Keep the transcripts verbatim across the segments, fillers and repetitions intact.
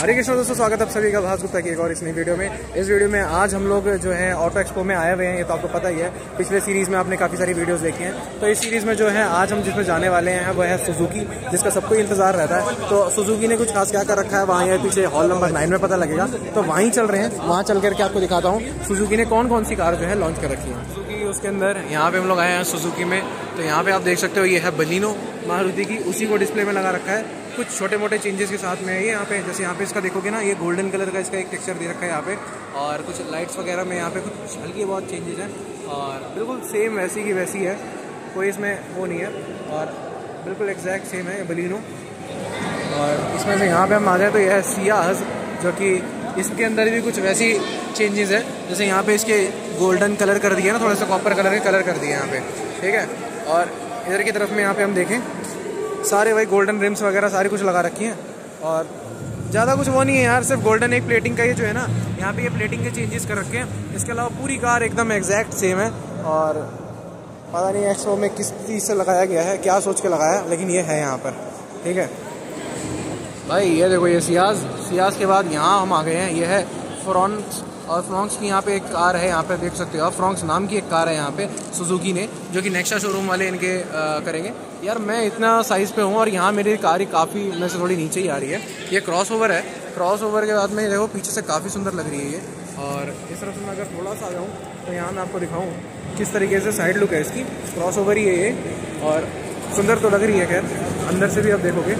हरे कृष्ण दोस्तों, स्वागत है आप सभी का भास गुप्ता की एक और इस नई वीडियो में। इस वीडियो में आज हम लोग जो है ऑटो एक्सपो में आए हुए हैं। ये तो आपको पता ही है, पिछले सीरीज़ में आपने काफ़ी सारी वीडियोस देखी हैं। तो इस सीरीज़ में जो है आज हम जिसमें जाने वाले हैं वो है सुजुकी, जिसका सबको इंतजार रहता है। तो सुजुकी ने कुछ खास क्या कर रखा है वहाँ है पीछे हॉल नंबर नाइन में पता लगेगा। तो वहीं चल रहे हैं, वहाँ चल करके आपको दिखाता हूँ सुजुकी ने कौन कौन सी कार जो है लॉन्च कर रखी है। सुजुकी उसके अंदर यहाँ पे हम लोग आए हैं सुजुकी में। तो यहाँ पे आप देख सकते हो ये है बलिनो मारुति की, उसी को डिस्प्ले में लगा रखा है। कुछ छोटे मोटे चेंजेस के साथ में है ये यहाँ पे। जैसे यहाँ पे इसका देखोगे ना, ये गोल्डन कलर का इसका एक टेक्सचर दे रखा है यहाँ पे, और कुछ लाइट्स वगैरह में यहाँ पे कुछ हल्की बहुत चेंजेस हैं, और बिल्कुल सेम वैसी की वैसी है, कोई इसमें वो नहीं है, और बिल्कुल एग्जैक्ट सेम है ये बलिनो। और इसमें से यहाँ पे हम आ जाए तो यह है सियाज, जो कि इसके अंदर भी कुछ वैसी चेंजेस है। जैसे यहाँ पे इसके गोल्डन कलर कर दिया ना, थोड़ा सा कॉपर कलर के कलर कर दिया यहाँ पे, ठीक है। और इधर की तरफ में यहाँ पे हम देखें सारे वही गोल्डन रिम्स वगैरह सारी कुछ लगा रखी हैं, और ज़्यादा कुछ वो नहीं है यार, सिर्फ गोल्डन एक प्लेटिंग का ये जो है ना, यहाँ पे ये प्लेटिंग के चेंजेस कर रखे हैं। इसके अलावा पूरी कार एकदम एग्जैक्ट सेम है, और पता नहीं एक्सपो में किस चीज़ से लगाया गया है, क्या सोच के लगाया, लेकिन ये है यहाँ पर, ठीक है भाई। ये देखो ये सियाज, सियाज के बाद यहाँ हम आ गए हैं, ये है फ्रॉन्क्स, और फ्रॉन्क्स की यहाँ पे एक कार है, यहाँ पे देख सकते हो, फ्रॉन्क्स नाम की एक कार है यहाँ पे सुजुकी ने, जो कि नेक्सा शोरूम वाले इनके आ, करेंगे। यार मैं इतना साइज़ पे हूँ और यहाँ मेरी कार ही काफ़ी में से थोड़ी नीचे ही आ रही है। ये क्रॉस ओवर है, क्रॉस ओवर के बाद में देखो पीछे से काफ़ी सुंदर लग रही है ये। और इस तरफ से मैं अगर थोड़ा सा आ जाऊँ तो यहाँ मैं आपको दिखाऊँ किस तरीके से साइड लुक है इसकी। क्रॉस ओवर ही है ये, और सुंदर तो लग रही है। खैर अंदर से भी आप देखोगे,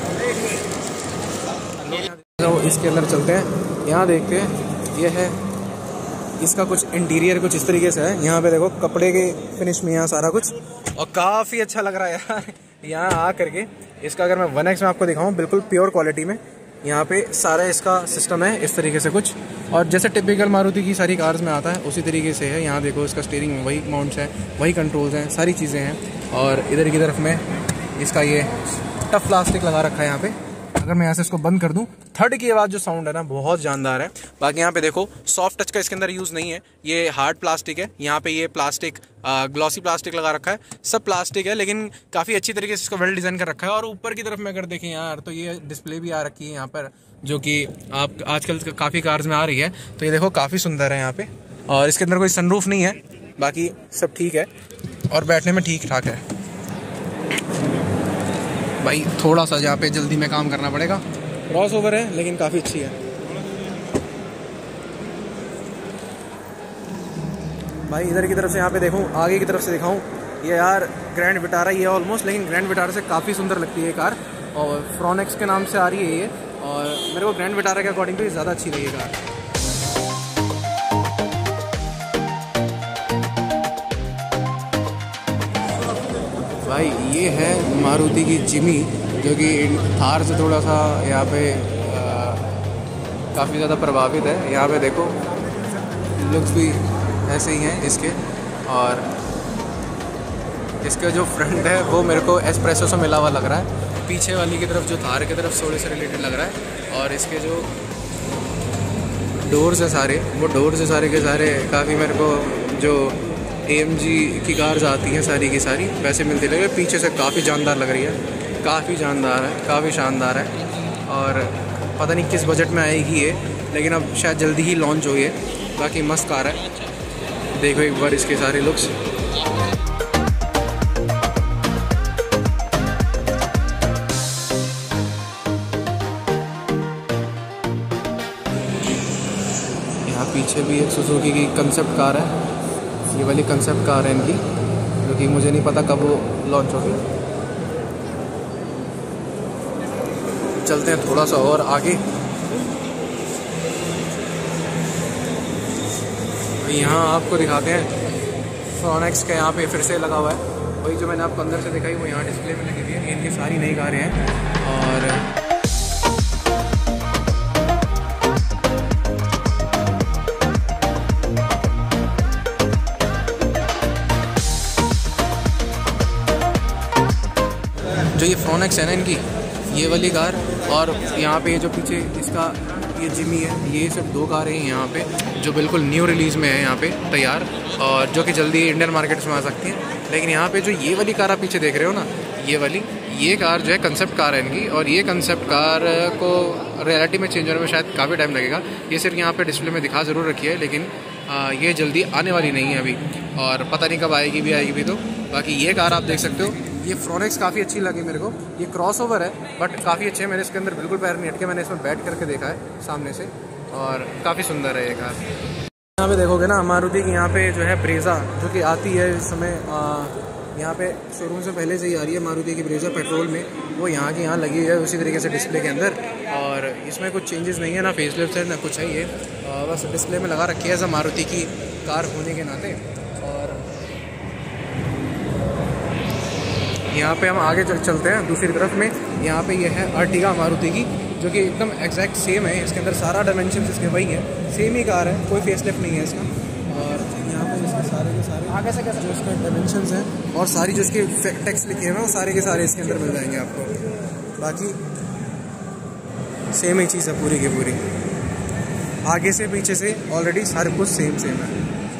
तो इसके अंदर चलते हैं, यहाँ देखते हैं। ये है इसका कुछ इंटीरियर कुछ इस तरीके से है। यहाँ पे देखो कपड़े के फिनिश में यहाँ सारा कुछ, और काफ़ी अच्छा लग रहा है यार यहाँ आ करके। इसका अगर मैं वन एक्स में आपको दिखाऊँ, बिल्कुल प्योर क्वालिटी में यहाँ पे सारा इसका सिस्टम है इस तरीके से कुछ, और जैसे टिपिकल मारुति की सारी कार्स में आता है उसी तरीके से है। यहाँ देखो इसका स्टीयरिंग में वही माउंट्स है, वही कंट्रोल्स हैं, सारी चीज़ें हैं। और इधर की तरफ में इसका ये टफ प्लास्टिक लगा रखा है यहाँ पे। अगर मैं यहाँ से इसको बंद कर दूं, थर्ड की आवाज़ जो साउंड है ना बहुत जानदार है। बाकी यहाँ पे देखो सॉफ्ट टच का इसके अंदर यूज़ नहीं है, ये हार्ड प्लास्टिक है। यहाँ पे ये प्लास्टिक ग्लॉसी प्लास्टिक लगा रखा है, सब प्लास्टिक है, लेकिन काफ़ी अच्छी तरीके से इसको वेल डिज़ाइन कर रखा है। और ऊपर की तरफ में अगर देखें यार, तो ये डिस्प्ले भी आ रखी है यहाँ पर, जो कि आप आजकल काफ़ी कार्स में आ रही है। तो ये देखो काफ़ी सुंदर है यहाँ पे, और इसके अंदर कोई सनरूफ नहीं है, बाकी सब ठीक है, और बैठने में ठीक ठाक है भाई। थोड़ा सा यहाँ पे जल्दी में काम करना पड़ेगा, क्रॉस ओवर है लेकिन काफ़ी अच्छी है भाई। इधर की तरफ से यहाँ पे देखूँ, आगे की तरफ से दिखाऊँ, ये यार ग्रैंड विटारा ही है ऑलमोस्ट, लेकिन ग्रैंड विटारा से काफ़ी सुंदर लगती है ये कार, और फ्रॉनेक्स के नाम से आ रही है ये, और मेरे को ग्रैंड विटारा के अकॉर्डिंग तो ये ज़्यादा अच्छी लगी कार। भाई ये है मारुति की जिमी, जो कि थार से थोड़ा सा यहाँ पे काफ़ी ज़्यादा प्रभावित है। यहाँ पे देखो लुक्स भी ऐसे ही हैं इसके, और इसके जो फ्रंट है वो मेरे को एस्प्रेसो से मिला हुआ लग रहा है। पीछे वाली की तरफ जो थार की तरफ सोडे से रिलेटेड लग रहा है, और इसके जो डोर्स हैं सारे, वो डोर्स हैं सारे के सारे काफ़ी मेरे को जो ए एम जी की कार्स आती हैं सारी की सारी वैसे मिलती लगे। पीछे से काफ़ी जानदार लग रही है, काफ़ी जानदार है, काफ़ी शानदार है, और पता नहीं किस बजट में आएगी ये, लेकिन अब शायद जल्दी ही लॉन्च हो ये। बाकी मस्त कार है, देखो एक बार इसके सारे लुक्स। यहाँ पीछे भी एक सुजुकी की कंसेप्ट कार है, ये वाली कंसेप्ट कार है इनकी, जो कि मुझे नहीं पता कब वो लॉन्च होगी। चलते हैं थोड़ा सा और आगे, यहाँ आपको दिखाते हैं फ्रॉनेक्स का यहाँ पे फिर से लगा हुआ है, वही जो मैंने आपको अंदर से दिखाई वो यहाँ डिस्प्ले में लगी हुई है। इनकी सारी नई कारें हैं, और जो ये फ्रॉनेक्स है ना इनकी, ये वाली कार, और यहाँ पे जो पीछे इसका ये जिमी है, ये सब दो कारें हैं यहाँ पे जो बिल्कुल न्यू रिलीज़ में है यहाँ पे तैयार, और जो कि जल्दी इंडियन मार्केट्स में आ सकती हैं। लेकिन यहाँ पे जो ये वाली कार आप पीछे देख रहे हो ना, ये वाली ये कार जो है कंसेप्ट कार है इनकी, और ये कंसेप्ट कार को रियलिटी में चेंज होने में शायद काफ़ी टाइम लगेगा। ये सिर्फ यहाँ पे डिस्प्ले में दिखा ज़रूर रखी है, लेकिन आ, ये जल्दी आने वाली नहीं है अभी, और पता नहीं कब आएगी भी आएगी भी। तो बाकी ये कार आप देख सकते हो, ये फ्रोनेक्स काफ़ी अच्छी लगी मेरे को। ये क्रॉस ओवर है बट काफ़ी अच्छे है, मैंने इसके अंदर बिल्कुल पैर नहीं हटके, मैंने इसमें बैठ करके देखा है सामने से, और काफ़ी सुंदर है ये कार। यहाँ पे देखोगे ना मारुति की यहाँ पे जो है ब्रेजा जो कि आती है इस समय, यहाँ पे शोरूम से पहले से ही आ रही है मारुति की ब्रेजा पेट्रोल में, वो यहाँ की यहाँ लगी हुई है उसी तरीके से डिस्प्ले के अंदर। और इसमें कुछ चेंजेस नहीं है, ना फेसलिफ्ट है ना कुछ है, ये बस डिस्प्ले में लगा रखी है ऐसा मारुति की कार होने के नाते। और यहाँ पे हम आगे चल चलते हैं दूसरी तरफ में। यहाँ पे ये है अर्टिगा मारुति की, जो कि एकदम एग्जैक्ट सेम है, इसके अंदर सारा डायमेंशन इसके वही है, सेम ही कार है, कोई फेसलिफ्ट नहीं है इसका। और यहाँ पे इसके सारे के सारे आगे से कैसे जो इसके डायमेंशंस हैं और सारी जो इसके टेक्स्ट लिखे हैं वो सारे के सारे इसके अंदर मिल जाएंगे आपको। बाकी सेम ही चीज़ है पूरी की पूरी, आगे से पीछे से ऑलरेडी सारे कुछ सेम सेम है।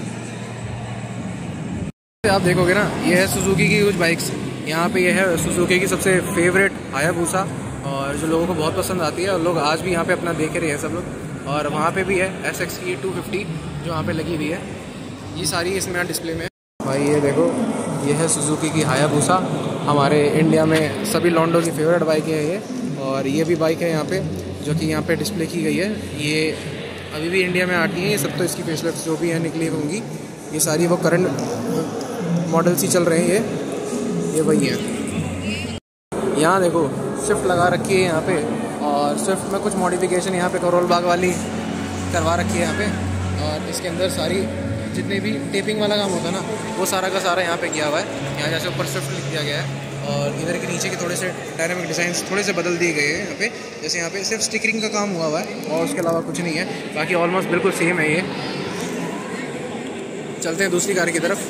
आप देखोगे ना, ये है सुजुकी की कुछ बाइक्स। यहाँ पे ये है सुजुकी की सबसे फेवरेट हायाबुसा, और जो लोगों को बहुत पसंद आती है, और लोग आज भी यहाँ पे अपना देख रहे हैं सब लोग। और वहाँ पे भी है S X E two fifty जो वहाँ पे लगी हुई है, ये सारी इसमें डिस्प्ले में। भाई ये देखो, ये है सुजुकी की हायाबुसा, हमारे इंडिया में सभी लॉन्डो की फेवरेट बाइक है ये। और ये भी बाइक है यहाँ पे जो कि यहाँ पे डिस्प्ले की गई है, ये अभी भी इंडिया में आती है। ये सब तो इसकी फेसलिफ्ट जो भी है निकली होंगी, ये सारी वो करंट मॉडल्स ही चल रहे हैं, ये ये वही है। यहाँ देखो स्विफ्ट लगा रखी है यहाँ पे, और स्विफ्ट में कुछ मॉडिफिकेशन यहाँ पे करोल बाग वाली करवा रखी है यहाँ पे। और इसके अंदर सारी जितने भी टेपिंग वाला काम होता है ना, वो सारा का सारा यहाँ पे किया हुआ है। यहाँ जैसे ऊपर स्विफ्ट लिख दिया गया है, और इधर के नीचे के थोड़े से डायनामिक डिज़ाइन थोड़े से बदल दिए गए हैं यहाँ पे। जैसे यहाँ पे सिर्फ स्टिकरिंग का काम हुआ हुआ है, और उसके अलावा कुछ नहीं है, बाकी ऑलमोस्ट बिल्कुल सेम है ये। चलते हैं दूसरी कार की तरफ।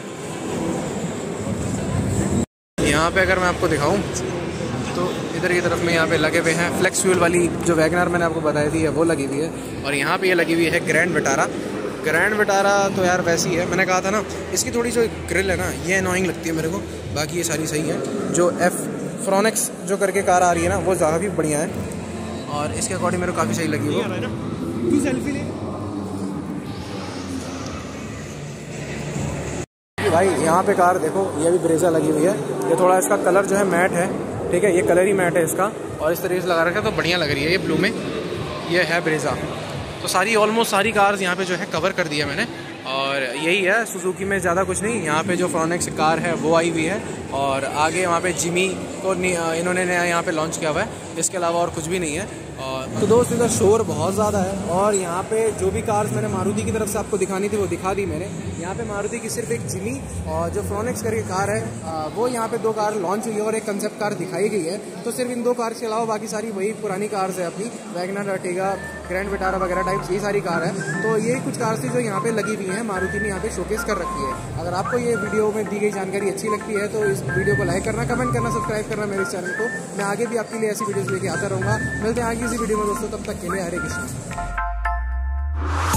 यहाँ पे अगर मैं आपको दिखाऊँ तो इधर की तरफ में यहाँ पे लगे हुए हैं फ्लेक्स फ्यूल वाली जो वैगनर मैंने आपको बताई थी है, वो लगी हुई है। और यहाँ पे ये लगी हुई है ग्रैंड विटारा। ग्रैंड विटारा तो यार वैसी है, मैंने कहा था ना, इसकी थोड़ी जो ग्रिल है ना, ये अनोइंग लगती है मेरे को, बाकी ये सारी सही है। जो एफ फ्रोनेक्स जो करके कार आ रही है ना, वो ज़्यादा भी बढ़िया है, और इसके अकॉर्डिंग मेरे को काफ़ी सही लगी वो। तू सेल्फी ले भाई। यहाँ पे कार देखो, ये भी ब्रेजा लगी हुई है। ये थोड़ा इसका कलर जो है मैट है, ठीक है, ये कलर ही मैट है इसका, और इस तरीके से लगा रखा है तो बढ़िया लग रही है ये ब्लू में। ये है ब्रेजा। तो सारी ऑलमोस्ट सारी कार्स यहाँ पे जो है कवर कर दिया मैंने, और यही है सुजुकी में, ज़्यादा कुछ नहीं। यहाँ पे जो फ्रोनेक्स कार है वो आई हुई है, और आगे वहाँ पे जिमी को इन्होंने नया यहाँ पे लॉन्च किया हुआ है, इसके अलावा और कुछ भी नहीं है। और तो दोस्त इधर शोर बहुत ज़्यादा है, और यहाँ पे जो भी कार्स मैंने मारुति की तरफ से आपको दिखानी थी वो दिखा दी मैंने। यहाँ पे मारुति की सिर्फ एक जिमी और जो फ्रोनेक्स करके कार है वो यहाँ पे दो कार लॉन्च हुई है, और एक कंसेप्ट कार दिखाई गई है। तो सिर्फ इन दो कार्स के अलावा बाकी सारी वही पुरानी कार्स है अपनी, वैगनर, अर्टिगा, ग्रैंड विटारा वगैरह टाइप ये सारी कार है। तो ये कुछ कार्स थी जो यहाँ पे लगी हुई हैं, मारुति ने यहाँ पे शोकेस कर रखी है। अगर आपको ये वीडियो में दी गई जानकारी अच्छी लगती है तो इस वीडियो को लाइक करना, कमेंट करना, सब्सक्राइब करना मेरे चैनल को। मैं आगे भी आपके लिए ऐसी वीडियोस लेके आता रहूँगा। मिलते हैं आगे इसी वीडियो में दोस्तों, तब तक के लिए हरे कृष्ण।